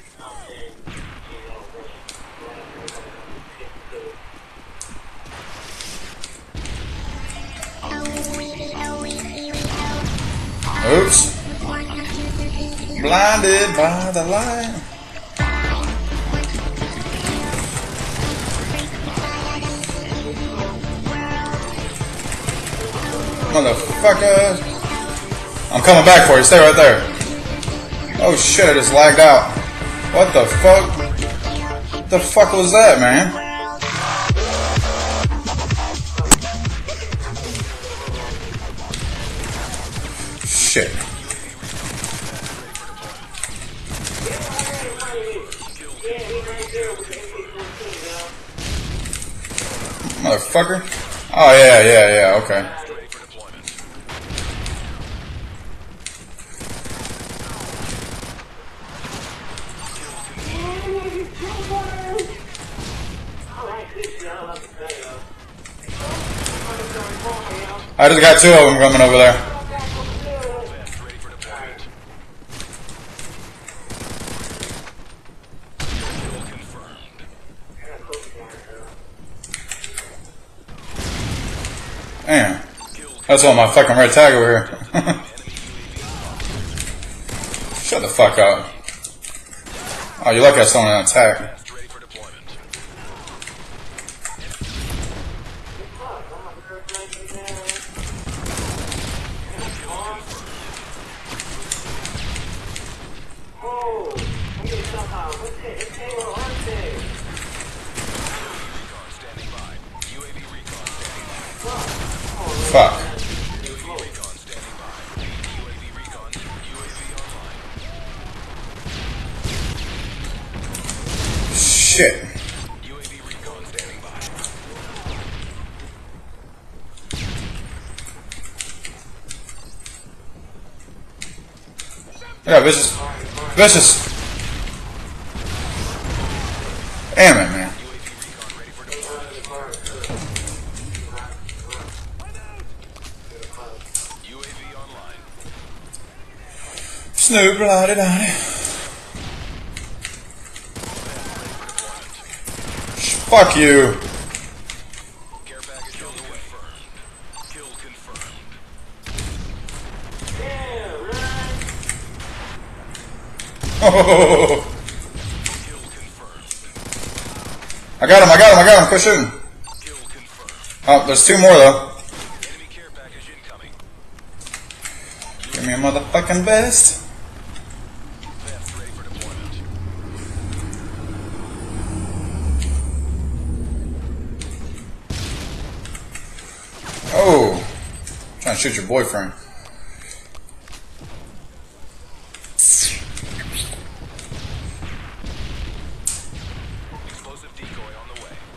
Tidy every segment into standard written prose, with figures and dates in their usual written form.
Oops. Blinded by the light. Motherfucker. I'm coming back for you. Stay right there. Oh shit, I just lagged out. What the fuck? What the fuck was that, man? Shit. Motherfucker. Oh yeah, okay. I just got two of them coming over there. Damn. That's on my fucking red tag over here. Shut the fuck up. Oh, you lucky I still on an attack. Fuck. Shit. Yeah, vicious. Vicious. Damn it, man. Snoop, la-di-da-di. Fuck you. Oh. I got him, quit shooting. Oh, there's two more though. Give me a motherfucking vest. Oh, I'm trying to shoot your boyfriend. Explosive decoy on the way.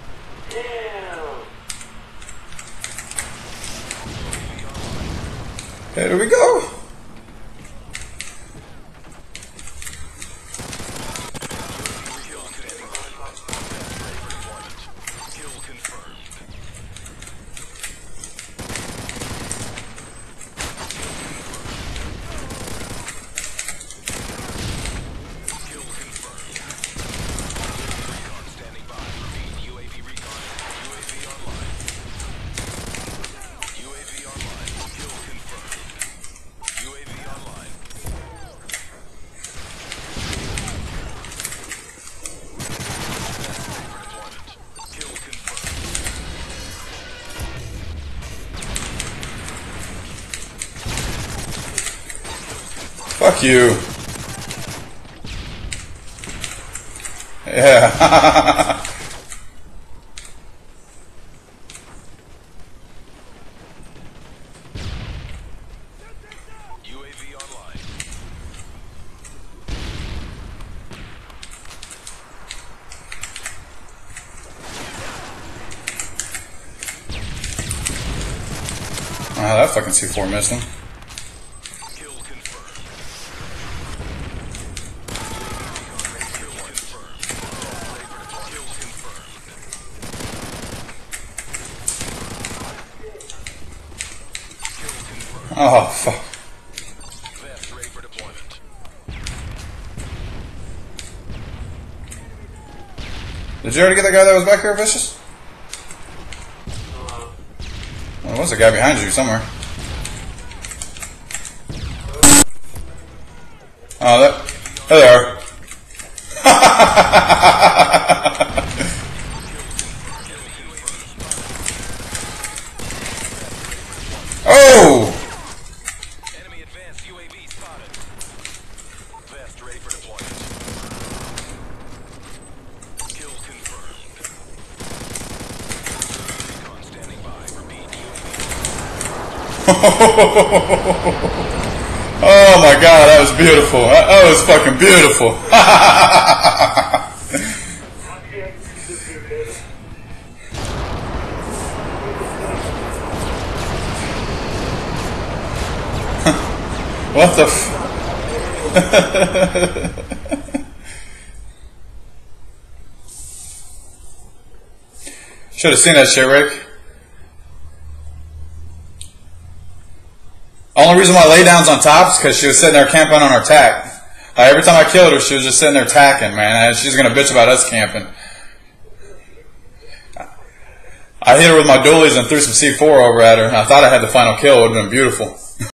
There we go. Fuck you. Yeah. UAV online. Oh, that fucking C4 missed him. Oh, fuck. Vest ready for deployment. Did you already get that guy that was back here, Vicious? Well, there was a guy behind you somewhere. Oh, there they are. Oh! Enemy advanced UAV spotted. Vest ready for deployment. Kill confirmed. Recon standing by. Repeat. Oh my god, that was beautiful. That was fucking beautiful. What the f... Should have seen that shit, Rick. Only reason why laydown's on top is because she was sitting there camping on our tack. Every time I killed her, she was just sitting there tacking, man. She's gonna bitch about us camping. I hit her with my dualies and threw some C4 over at her, and I thought I had the final kill. It would have been beautiful.